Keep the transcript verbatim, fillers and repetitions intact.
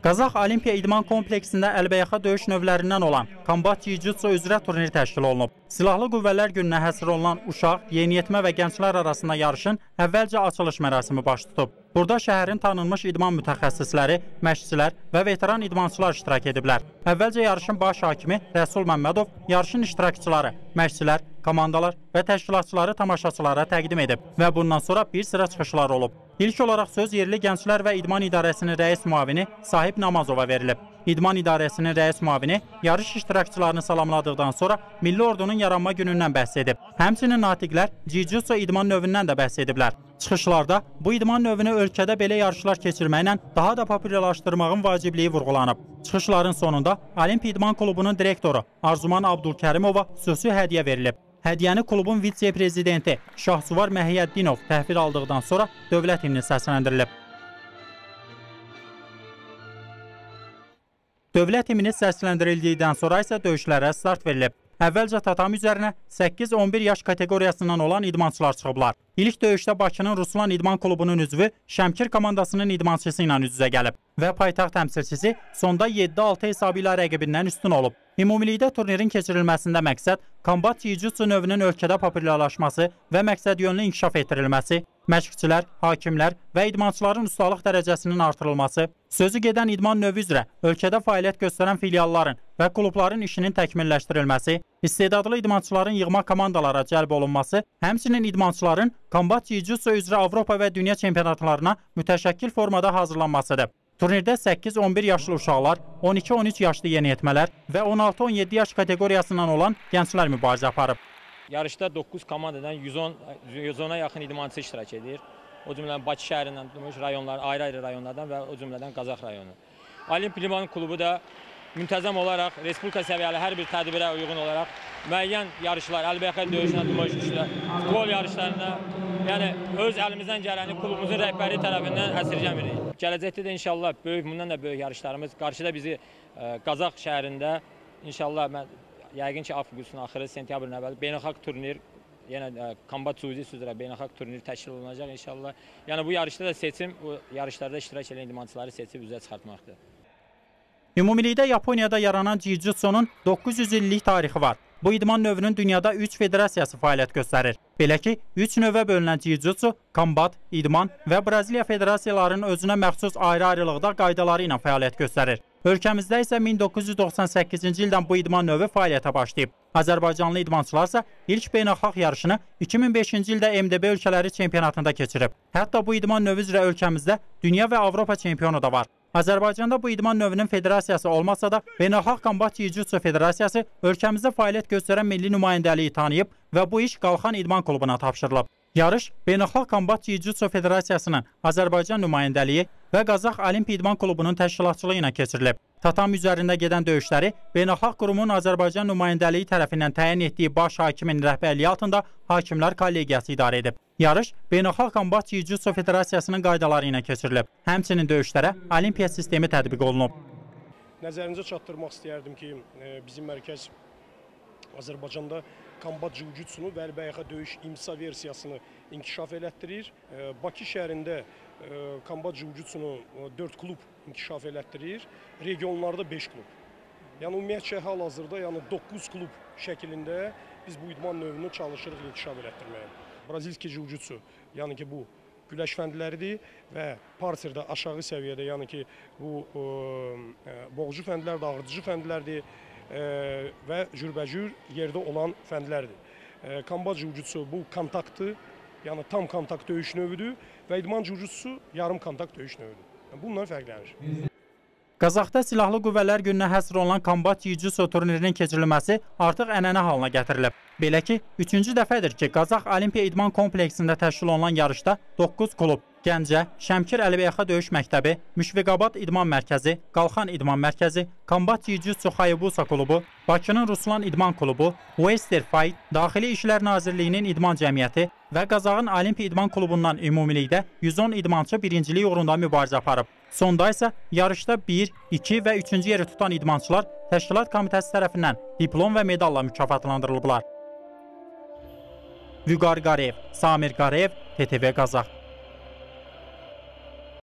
Qazax Olimpiya İdman kompleksində əlbəyaxa döyüş növlərindən olan Kombat Jiu-Jitsu üzrə turnir təşkil olunub. Silahlı Qüvvələr gününə həsr olunan uşaq, yeniyetmə və gənclər arasında yarışın əvvəlcə açılış mərasimi baş tutub. Burada şəhərin tanınmış idman mütəxəssisləri, məşqçilər və veteran idmançılar iştirak ediblər. Əvvəlcə yarışın baş hakimi Rəsul Məmmədov yarışın iştirakçıları, məşqçilər, komandalar və təşkilatçıları tamaşaçılara təqdim edib və bundan sonra bir sıra çıxışlar olub. İlk olaraq söz yerli Gənclər və İdman İdarəsinin rəis müavini Sahib Namazova verilib. İdman İdarəsinin rəis müavini yarış iştirakçılarını salamladıqdan sonra Milli Ordunun yaranma günündən bəhs edib. Həmçinin natiqlər Jiu-Jitsu idman növündən də bəhs ediblər. Çıxışlarda bu idman növünü ölkədə belə yarışlar keçirməklə daha da populyarlaşdırmağın vacibliyi vurğulanıb. Çıxışların sonunda Olimpiya İdman Klubunun direktoru Arzuman Abdulkərimova xüsusi hədiyyə verilib. Hədiyyəni klubun vitse-prezidenti Şahsuvar Məhiyyəddinov təhvil aldıqdan sonra dövlət himni səsləndirilib. Dövlət himni səsləndirildikdən sonra isə döyüşlərə start verilib. Əvvəlcə tatami üzərinə səkkiz on bir yaş kateqoriyasından olan idmançılar çıxıblar. İlk döyüşdə Bakının Ruslan İdman Klubunun üzvü Şəmkir komandasının idmançısı ilə üz-üzə gəlib və paytaxt təmsilçisi sonda yeddi altı hesabı ilə rəqibindən üstün olub. Ümumilikdə turnirin keçirilməsində məqsəd Kombat Jiu-Jitsu növünün ölkədə populyarlaşması və məqsədyönlü inkişaf etdirilməsi, məşqçilər, hakimlər və idmançıların ustalıq dərəcəsinin artırılması, sözü gedən idman növü üzrə ölkədə fəaliyyət göstərən filialların və klubların işinin təkmilləşdirilməsi, istedadlı idmançıların yığma komandalara cəlb olunması, həmçinin idmançıların Kombat Jiu-Jitsu üzrə Avropa və dünya çempionatlarına mütəşəkkil formada hazırlanmasıdır. Turnirdə səkkiz on bir yaşlı uşaqlar, on iki on üç yaşlı yeniyetmələr və on altı on yeddi yaş kateqoriyasından olan gənclər mübarizə aparıb. Yarışda doqquz komandadan yüz on, yüz ona yaxın idmançı iştirak edir. O cümlədən Bakı şəhərindən, rayonlar, ayrı-ayrı rayonlardan və o cümlədən Qazax rayonu. Olimpiya İdman Klubu da müntəzəm olaraq, respublika səviyyəli hər bir tədbirə uyğun olaraq müəyyən yarışlar, əlbəyaxa döyüşünə, dümöş güclə, futbol yarışlarına, yəni öz əlimizdən gələni klubumuzun rəhbəri tərəfindən əsirgəmirik. Gələcəkdə də inşallah böyük, bundan da böyük yarışlarımız, qarşıda bizi ə, Qazax şəhərində inşallah mən yəqin ki avqustun axırı, sentyabrın əvvəli beynəlxalq turnir, yenə ə, Kombat Jiu-Jitsu üzrə beynəlxalq turnir təşkil olunacaq inşallah. Yəni bu yarışda da seçim, bu yarışlarda iştirak edən idmançıları seçib üzrə çıxartmaqdır. Ümumilikdə Yaponiyada yaranan Jiu-Jitsu'nun doqquz yüz illik tarixi var. Bu idman növünün dünyada üç federasiyası fəaliyyət göstərir. Belə ki, üç növə bölünən Jiu-Jitsu, Kombat, İdman və Braziliya federasiyalarının özünə məxsus ayrı-ayrılıqda qaydaları ilə fəaliyyət göstərir. Ölkəmizdə isə min doqquz yüz doxsan səkkizinci ildən bu idman növü fəaliyyətə başlayıb. Azərbaycanlı idmançılar isə ilk beynəlxalq yarışını iki min beşinci ildə M D B ölkələri çempionatında keçirib. Hətta bu idman növü üzrə ölkəmizdə dünya və Avropa çempionu da var. Azərbaycanda bu idman növünün federasiyası olmasa da, Beynəlxalq Kombat Jiu-Jitsu Federasiyası ölkəmizdə fəaliyyət göstərən milli nümayəndəliyi tanıyıb və bu iş Qalxan İdman Klubuna tapşırılıb. Yarış Beynəlxalq Kombat Jiu-Jitsu Federasiyasının Azərbaycan nümayəndəliyi və Qazax Olimpiya İdman Klubunun təşkilatçılığı ilə keçirilib. Tatami üzərində gedən döyüşləri Beynəlxalq Qurumun Azərbaycan nümayəndəliyi tərəfindən təyin etdiyi baş hakimin rəhbərliyi altında Hakimlər Kollegiyası idarə edib. Yarış Beynəlxalq Kombat Jiu-Jitsu Federasiyasının qaydaları ilə keçirilib. Həmçinin döyüşlərə Olimpiya sistemi tətbiq olunub. Nəzərinizə çatdırmaq istəyərdim ki, bizim mərkəz Azərbaycanda Kombat Jiu-Jitsu'nu və əlbəyaxa döyüş imsa versiyasını inkişaf elətdirir. Bakı şəhərində Kombat Jiu-Jitsu'nu dörd klub inkişaf elətdirir, regionlarda beş klub. Yəni ümumiyyətcə hal-hazırda yəni doqquz klub şəklində biz bu idman növünü çalışırıq inkişaf elətdirməyə. Brazilski Jiu-Jitsu, yəni ki bu güləş fəndləridir və parterdə aşağı səviyyədə, yəni ki bu ə, boğucu fəndlərdir, ağrıdıcı fəndlərdir ə, və cürbəcür yerdə olan fəndlərdir. Kombat Jiu-Jitsu bu kontaktı, yəni tam kontakt döyüş növüdür və idman Jiu-Jitsu yarım kontakt döyüş növüdür. Yəni, bundan fərqlənir. Qazaxda Silahlı Qüvvələr gününə həsr olunan Kombat Jiu-Jitsu turnirinin keçirilməsi artıq ənənə halına gətirilib. Belə ki, üçüncü dəfədir ki, Qazax Olimpiya İdman kompleksində təşkil olunan yarışda doqquz klub, Gəncə, Şəmkir Əlbəyaxa Döyüş Məktəbi, Müşfiqabad İdman Mərkəzi, Qalxan İdman Mərkəzi, Kombat Jiu-Jitsu Hayabusa Klubu, Bakının Ruslan İdman Klubu, Wester Fight, Daxili İşlər Nazirliyinin İdman Cəmiyyəti və Qazaxın Olimpiya İdman Klubundan ümumilikdə yüz on idmançı birincilik uğrunda mübarizə aparıb. Sonda isə yarışda bir, iki və üçüncü yeri tutan idmançılar Təşkilat Komitəsi tərəfindən diplom və medalla mükafatlandırılıblar. Vüqar Qareyev, Samir Qareyev, T T V Qazax.